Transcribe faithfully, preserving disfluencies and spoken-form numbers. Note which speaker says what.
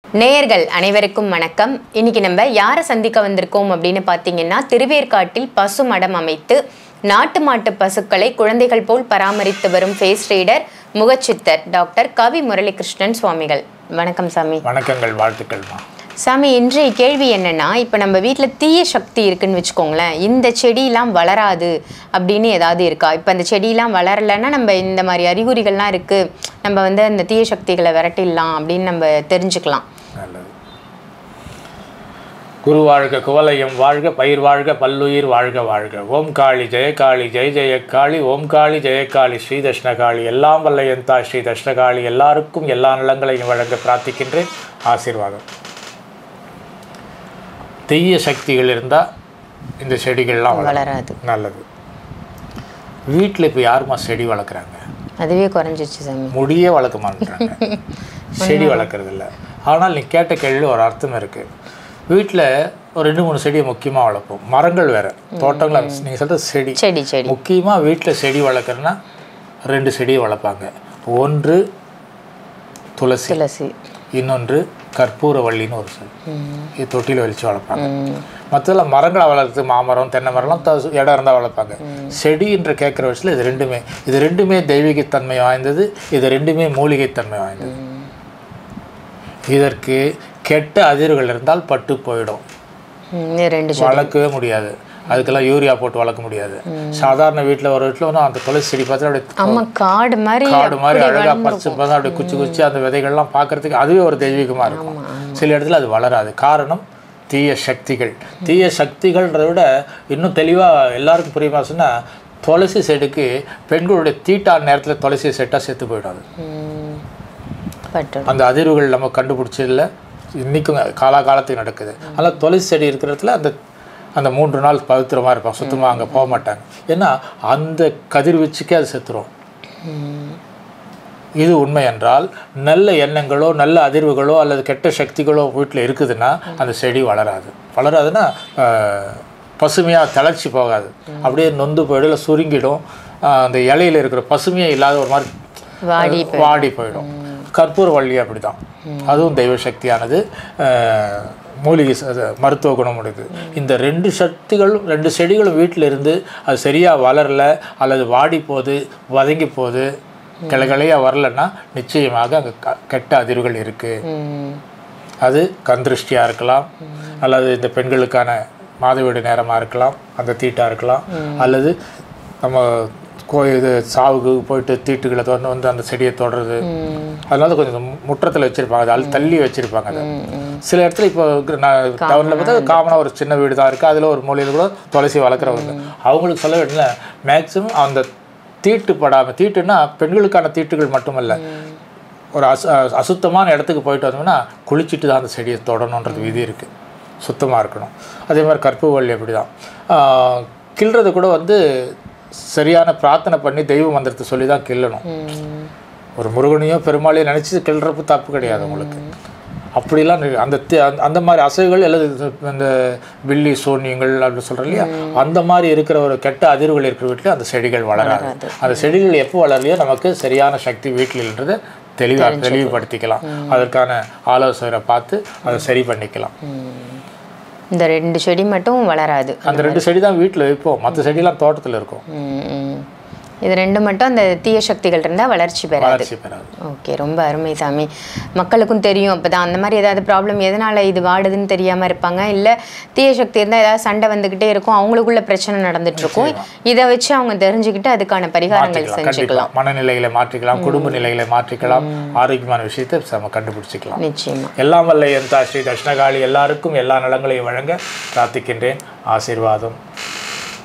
Speaker 1: நேயர்கள் அனைவருக்கும் வணக்கம். இன்னைக்கு நம்ம யாரை சந்திக்க வந்திருக்கோம் அப்படின்னு பார்த்தீங்கன்னா, திருவேற்காட்டில் பசு மடம் அமைத்து நாட்டு மாட்டு பசுக்களை குழந்தைகள் போல் பராமரித்து வரும் ஃபேஸ் ரீடர் முகச்சித்தர் டாக்டர் கவி முரளிகிருஷ்ணன் சுவாமிகள். வணக்கம் சாமி.
Speaker 2: வணக்கங்கள், வாழ்த்துக்கள்மா.
Speaker 1: சாமி, இன்றைய கேள்வி என்னன்னா, இப்போ நம்ம வீட்டில் தீய சக்தி இருக்குன்னு வச்சுக்கோங்களேன், இந்த செடியெல்லாம் வளராது அப்படின்னு ஏதாவது இருக்கா? இப்போ அந்த செடியெல்லாம் வளரலைன்னா நம்ம இந்த மாதிரி அறிகுறிகள்லாம் இருக்குது, நம்ம வந்து அந்த தீய சக்திகளை விரட்டிடலாம் அப்படின்னு நம்ம தெரிஞ்சுக்கலாம்.
Speaker 2: நல்லது. குரு வாழ்க, குவலயம் வாழ்க, பயிர் வாழ்க, பல்லுயிர் வாழ்க வாழ்க. ஓம் காளி ஜெயகாளி, ஜெய ஜெயக்காளி, ஓம் காளி ஜெயக்காளி, ஸ்ரீ தஷ்ணகாளி, எல்லாம் வல்ல எந்தா ஸ்ரீ தஷ்ணகாளி எல்லாருக்கும் எல்லா நலங்களையும் வழங்க பிரார்த்திக்கின்றேன். ஆசீர்வாதம். தீய சக்திகள் இருந்தால் இந்த செடிகள்லாம் வளராது. நல்லது. வீட்டில் இப்போ யாருமா செடி வளர்க்குறாங்க?
Speaker 1: அதுவே குறைஞ்சிச்சு சாமி.
Speaker 2: முடியே வளர்க்க மாட்டேறாங்க, செடி வளர்க்குறது இல்லை. ஆனால் நீ கேட்ட கேள்வி ஒரு அர்த்தம் இருக்குது. வீட்டில் ஒரு ரெண்டு மூணு செடியை முக்கியமாக வளர்ப்போம். மரங்கள் வேறு, தோட்டங்கள் நீங்கள் சொல்கிற செடி
Speaker 1: செடி செடி
Speaker 2: முக்கியமாக வீட்டில் செடி வளர்க்குறதுனா ரெண்டு செடியை வளர்ப்பாங்க. ஒன்று துளசி, துளசி இன்னொன்று கற்பூரவள்ளின்னு ஒரு செடி. இது தொட்டியில் வலிச்சு வளர்ப்பாங்க. மற்றதெல்லாம் மரங்களை வளர்த்து மாமரம், தென்னை மரம்லாம் இடம் இருந்தால் வளர்ப்பாங்க. செடி என்று கேட்குற விஷயத்தில் இது ரெண்டுமே இது ரெண்டுமே தெய்வீகத்தன்மை வாய்ந்தது, இது ரெண்டுமே மூலிகைத்தன்மை வாய்ந்தது. இதற்கு கெட்ட அதிர்வுகள் இருந்தால் பட்டு போயிடும், வளர்க்கவே முடியாது. அதுக்கெல்லாம் யூரியா போட்டு வளர்க்க முடியாது. சாதாரண வீட்டில் ஒரு வீட்டில் வந்து அந்த துளசி செடி பார்த்து அப்படியே
Speaker 1: காடு மாதிரி
Speaker 2: காடு மாதிரி அழகாக பறிச்சு பார்த்தா அப்படியே குச்சி குச்சி அந்த விதைகள்லாம் பார்க்குறதுக்கு அதுவே ஒரு தெய்வீகமாக இருக்கும். சில இடத்துல அது வளராது. காரணம் தீய சக்திகள். தீய சக்திகள்ன்றதை விட இன்னும் தெளிவாக எல்லாருக்கும் புரியுமா சொன்னால், துளசி செடிக்கு பெண்களுடைய தீட்டான நேரத்தில் துளசி செட்டாக செத்து போயிடாது. அந்த அதிர்வுகள் நம்ம கண்டுபிடிச்சதில்ல, இன்றைக்கும் காலாகாலத்துக்கு நடக்குது. அதனால் துளசி செடி இருக்கிற இடத்துல அந்த அந்த மூன்று நாள் பவித்திரமாக இருப்பாங்க, சுத்தமாக அங்கே போக மாட்டாங்க. ஏன்னா அந்த கதிர்வீச்சுக்கே அது செத்துரும். இது உண்மை என்றால் நல்ல எண்ணங்களோ நல்ல அதிர்வுகளோ அல்லது கெட்ட சக்திகளோ வீட்டில் இருக்குதுன்னா அந்த செடி வளராது. வளராதுன்னா பசுமையாக தளர்ச்சி போகாது, அப்படியே நொந்து போயிடும், இல்லை சுருங்கிடும். அந்த இலையில் இருக்கிற பசுமையாக இல்லாத ஒரு மாதிரி வாடி வாடி போயிடும். கற்பூரவள்ளி அப்படி தான், அதுவும் தெய்வ சக்தியானது, மூலிகை மருத்துவ குணம் உடையது. இந்த ரெண்டு சக்திகளும் ரெண்டு செடிகளும் வீட்டில் இருந்து அது சரியாக வளரல அல்லது வாடி போகுது, வதங்கி போகுது, கிளைகளையாக வரலன்னா நிச்சயமாக அங்கே கெட்ட அதிர்வுகள் இருக்குது. அது கந்திருஷ்டியாக இருக்கலாம், அல்லது இந்த பெண்களுக்கான மாதவிடாய் நேரமாக இருக்கலாம், அந்த தீட்டாக இருக்கலாம், அல்லது நம்ம கோ இது சாவுக்கு போயிட்டு தீட்டுகளை தொடர்ந்து வந்து அந்த செடியை தொடருது. அதனால கொஞ்சம் முற்றத்தில் வச்சுருப்பாங்க, அது அல் தள்ளி வச்சுருப்பாங்க. அதை சில இடத்துல இப்போ நான் டவுனில் பார்த்தா காமனாக ஒரு சின்ன வீடு தான் இருக்குது, அதில் ஒரு மூலையில் கூட துளசி வளர்க்குறவங்க. அவங்களுக்கு சொல்ல வேண்டிய மேக்ஸிமம் அந்த தீட்டு படாமல், தீட்டுன்னா பெண்களுக்கான தீட்டுகள் மட்டுமல்ல, ஒரு அசு அசுத்தமான இடத்துக்கு போயிட்டு வந்தோம்னா குளிச்சுட்டு தான் அந்த செடியை தொடணுன்றது விதி இருக்குது, சுத்தமாக இருக்கணும். அதே மாதிரி கற்பூரவள்ளி அப்படி தான். கிள்றது கூட வந்து சரியான பிரார்த்தனை பண்ணி தெய்வ மந்திரத்தை சொல்லி தான் கிள்ளணும். ஒரு முருகனையோ பெருமாளையோ நினச்சி கிள்றப்ப தப்பு கிடையாது உங்களுக்கு. அப்படிலாம் அந்த அந்த மாதிரி அசைவுகள் அல்லது இந்த வில்லி சூன்யங்கள் அப்படின்னு சொல்கிறோம் இல்லையா, அந்த மாதிரி இருக்கிற ஒரு கெட்ட அதிர்வுகள் இருக்கிற வீட்டில் அந்த செடிகள் வளராது. அந்த செடிகள் எப்போ வளரலையோ நமக்கு சரியான சக்தி வீட்டில்ன்றதை தெளிவாக தெளிவுபடுத்திக்கலாம். அதற்கான ஆலோசனை பார்த்து அதை சரி பண்ணிக்கலாம்.
Speaker 1: இந்த ரெண்டு செடி மட்டும் வளராது.
Speaker 2: அந்த ரெண்டு செடி தான் வீட்டில் வைப்போம், மற்ற செடியெல்லாம் தோட்டத்தில் இருக்கும்.
Speaker 1: இது ரெண்டு மட்டும் அந்த தீய சக்திகள் இருந்தால் வளர்ச்சி பெறாது. ஓகே, ரொம்ப அருமை சாமி. மக்களுக்கும் தெரியும் அப்போ தான் அந்த மாதிரி ஏதாவது ப்ராப்ளம் எதனால் இது வாடுதுன்னு தெரியாமல் இருப்பாங்க, இல்லை தீய சக்தி இருந்தால் ஏதாவது சண்டை வந்துக்கிட்டே இருக்கும், அவங்களுக்குள்ள பிரச்சனை நடந்துட்டுருக்கும். இதை வச்சு அவங்க தெரிஞ்சுக்கிட்டு அதுக்கான பரிகாரங்கள் செஞ்சுக்கலாம்,
Speaker 2: மனநிலைகளை மாற்றிக்கலாம், குடும்ப நிலைகளை மாற்றிக்கலாம், ஆரோக்கியமான விஷயத்தை நம்ம கண்டுபிடிச்சிக்கலாம்.
Speaker 1: நிச்சயமா.
Speaker 2: எல்லாம் வல்ல எந்தா ஸ்ரீ தஷ்ணகாளி எல்லாருக்கும் எல்லா நலங்களையும் வழங்க பிரார்த்திக்கின்றேன். ஆசீர்வாதம்.